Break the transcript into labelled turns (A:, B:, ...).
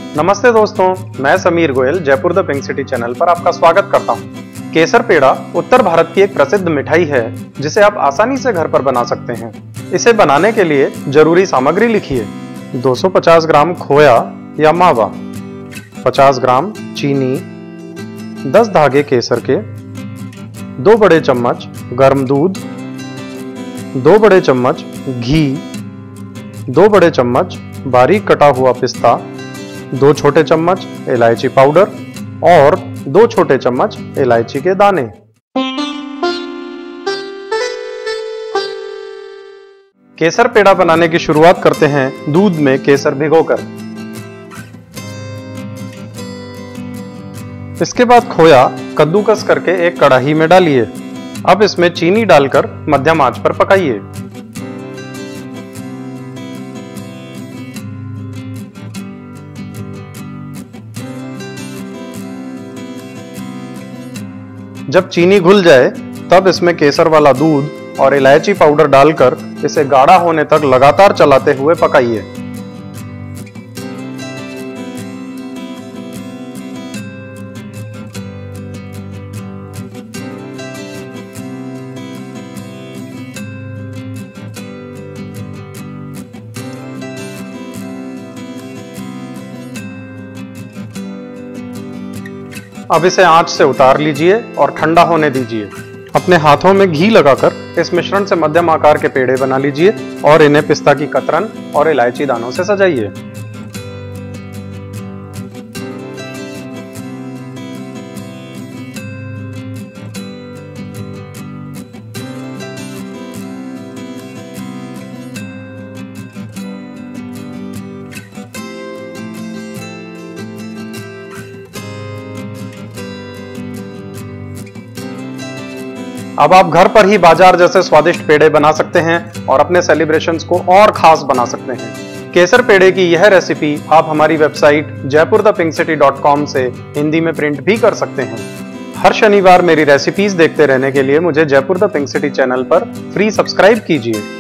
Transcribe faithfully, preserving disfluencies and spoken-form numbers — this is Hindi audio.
A: नमस्ते दोस्तों, मैं Sameer Goyal Jaipur the pink city channel पर आपका स्वागत करता हूं। केसर पेड़ा उत्तर भारत की एक प्रसिद्ध मिठाई है जिसे आप आसानी से घर पर बना सकते हैं। इसे बनाने के लिए जरूरी सामग्री लिखिए। दो सौ पचास ग्राम खोया या मावा, पचास ग्राम चीनी, दस धागे केसर के, दो बड़े चम्मच गर्म दूध, दो बड़े चम्मच घी, दो बड़े चम्मच बारीक कटा हुआ पिस्ता, दो छोटे चम्मच इलायची पाउडर और दो छोटे चम्मच इलायची के दाने। केसर पेड़ा बनाने की शुरुआत करते हैं दूध में केसर भिगोकर। इसके बाद खोया कद्दूकस करके एक कढ़ाई में डालिए। अब इसमें चीनी डालकर मध्यम आंच पर पकाइए। जब चीनी घुल जाए तब इसमें केसर वाला दूध और इलायची पाउडर डालकर इसे गाढ़ा होने तक लगातार चलाते हुए पकाइए। अब इसे आंच से उतार लीजिए और ठंडा होने दीजिए। अपने हाथों में घी लगाकर इस मिश्रण से मध्यम आकार के पेड़े बना लीजिए और इन्हें पिस्ता की कतरन और इलायची दानों से सजाइए। अब आप घर पर ही बाजार जैसे स्वादिष्ट पेड़े बना सकते हैं और अपने सेलिब्रेशंस को और खास बना सकते हैं। केसर पेड़े की यह रेसिपी आप हमारी website Jaipur the pink city dot com से हिंदी में प्रिंट भी कर सकते हैं। हर शनिवार मेरी रेसिपीज देखते रहने के लिए मुझे Jaipur the pink city channel पर फ्री सब्सक्राइब कीजिए।